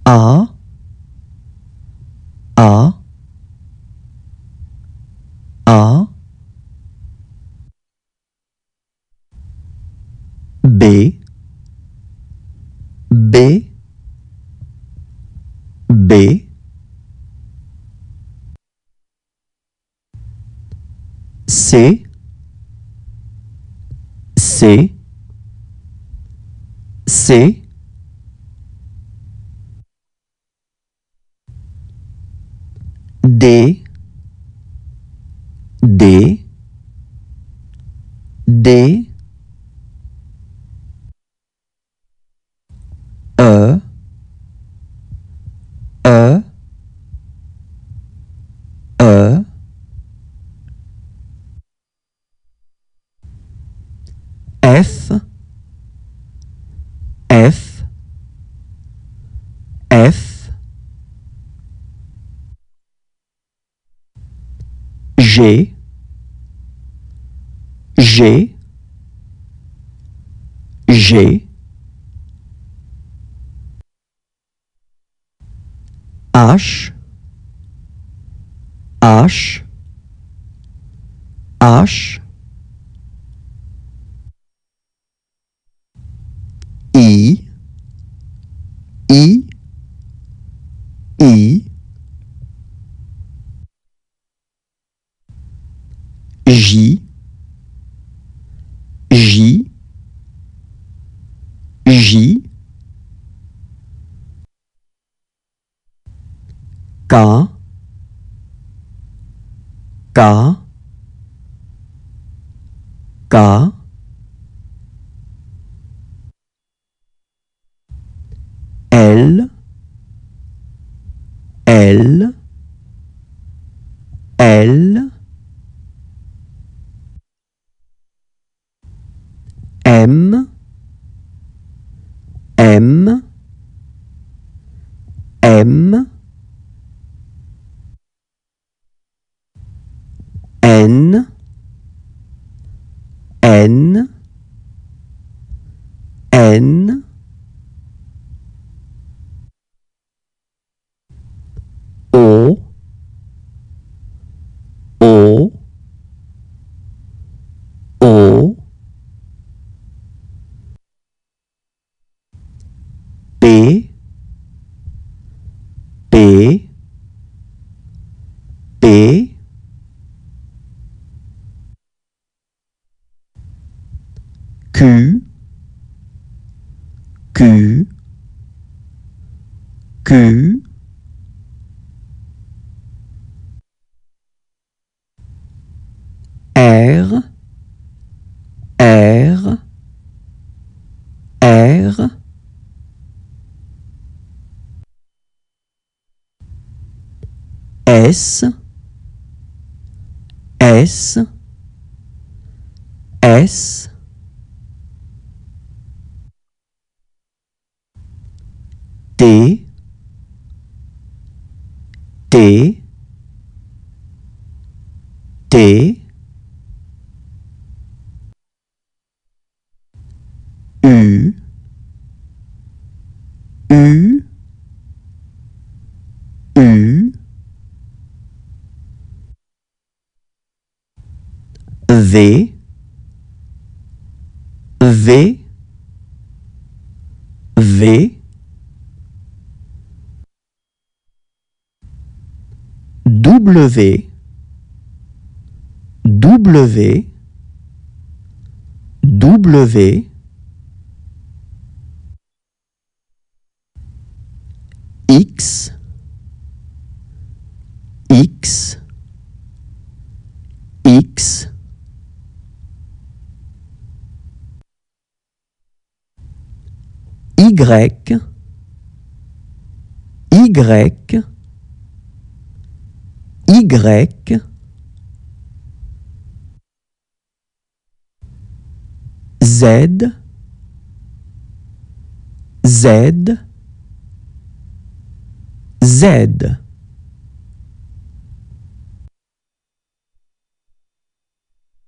A, A, A, B, B, B, C, C, C, D, D, D, E, E, E, F, F, F, G, G, G, H, H, H, I, I, I, J, J, J, K, K, K, L, L, L, M, M, M, N, N, N, O, O, O, P, P, P, Q, Q, Q, R, R, R, S, S, S, T, T, T, U, U, U, V, V, V, W, W, W, X, X, X, Y, Y, Y, Z, Z, Z.